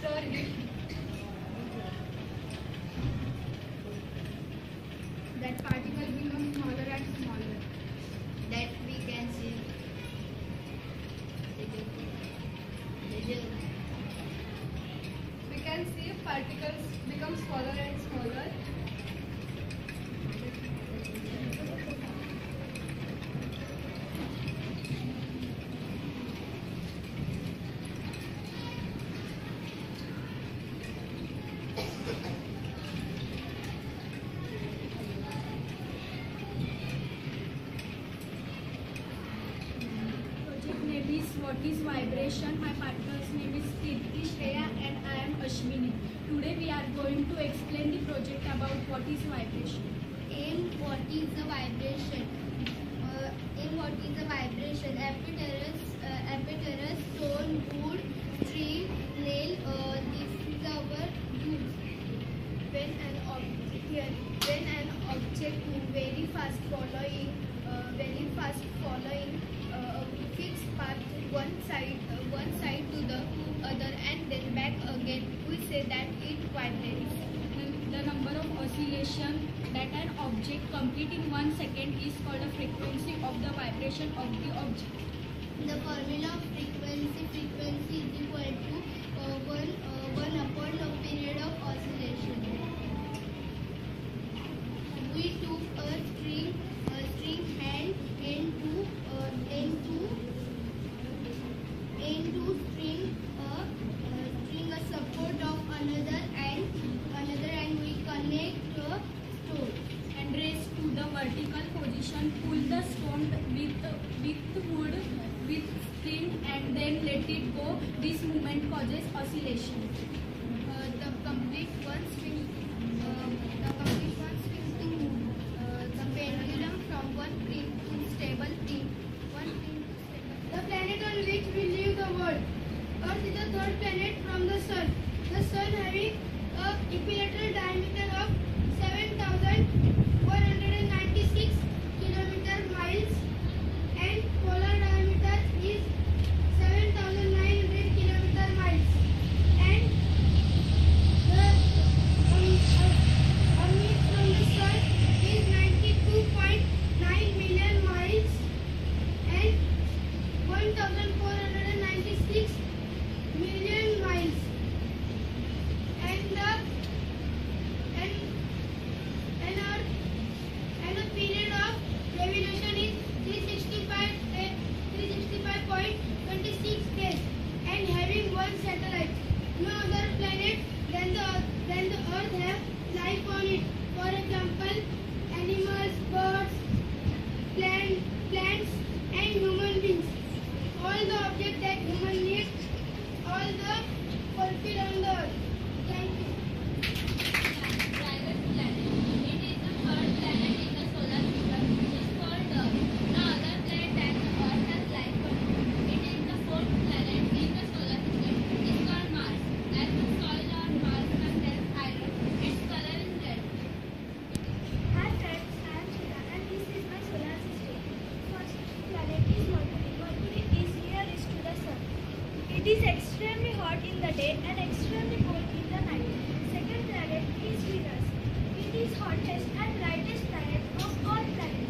sir, that particle becomes smaller and smaller. That we can see. We can see particles become smaller and smaller. Project name is What is Vibration? My partner's name is Kirti Shreya and I am Ashwini. Today we are going to explain the project about what is vibration. In what is the vibration? In what is the vibration? Apparatus, stone, wood, string, nail. This is our use. When an object moves very fast following a fixed path one side to the other and then back again, we say that it vibrates. The number of oscillation that an object complete in 1 second is called a frequency of the vibration of the object. The formula of frequency is equal to 1 upon the period of oscillation. We took a string hand into string a support of another and we connect a stone. And raise to the vertical position, pull the stone with wood with string and then let it go. This movement causes oscillation. The complete one swing to move the pendulum from one pin to stable pin. The planet on which we live the world. Earth is the third planet from the sun. The sun having a equilateral diameter of 7,196 miles and polar diameter is 7,900 miles. And the orbit from the sun is 92.9 million miles and 1,496 million miles. And the period of revolution is 365.26 days and having one satellite. No other planet than the Earth have life on it. For example, animals, birds, plants and human beings. All the objects that human need, all the fulfill on the Earth. Thank you. Private planet. It is the third planet in the solar system, which is called Earth. No other planet than the Earth has life on it. It is the fourth planet in the solar system. It is called Mars. As the soil on Mars contains iron, its color is red. Hi friends, I am Shreya and this is my solar system. First planet is Mercury. Mercury is nearest to the sun. It is extremely hot in the day and extremely cold in the night. Second planet is Venus. It is hottest and brightest planet of all planets.